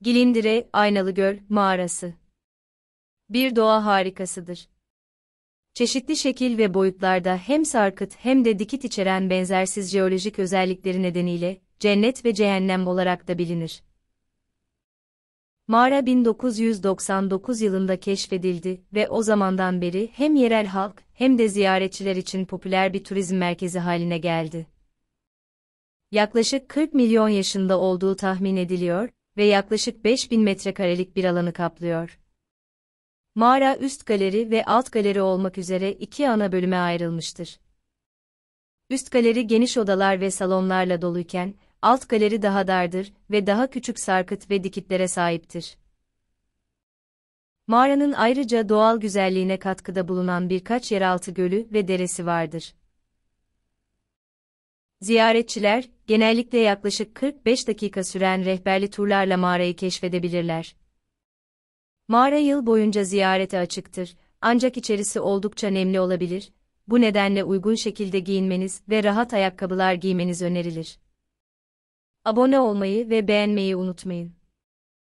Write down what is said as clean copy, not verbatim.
Gilindire, Aynalıgöl Mağarası bir doğa harikasıdır. Çeşitli şekil ve boyutlarda hem sarkıt hem de dikit içeren benzersiz jeolojik özellikleri nedeniyle cennet ve cehennem olarak da bilinir. Mağara 1999 yılında keşfedildi ve o zamandan beri hem yerel halk hem de ziyaretçiler için popüler bir turizm merkezi haline geldi. Yaklaşık 40 milyon yaşında olduğu tahmin ediliyor ve yaklaşık 5000 metrekarelik bir alanı kaplıyor. Mağara üst galeri ve alt galeri olmak üzere iki ana bölüme ayrılmıştır. Üst galeri geniş odalar ve salonlarla doluyken, alt galeri daha dardır ve daha küçük sarkıt ve dikitlere sahiptir. Mağaranın ayrıca doğal güzelliğine katkıda bulunan birkaç yeraltı gölü ve deresi vardır. Ziyaretçiler, genellikle yaklaşık 45 dakika süren rehberli turlarla mağarayı keşfedebilirler. Mağara yıl boyunca ziyarete açıktır, ancak içerisi oldukça nemli olabilir, bu nedenle uygun şekilde giyinmeniz ve rahat ayakkabılar giymeniz önerilir. Abone olmayı ve beğenmeyi unutmayın.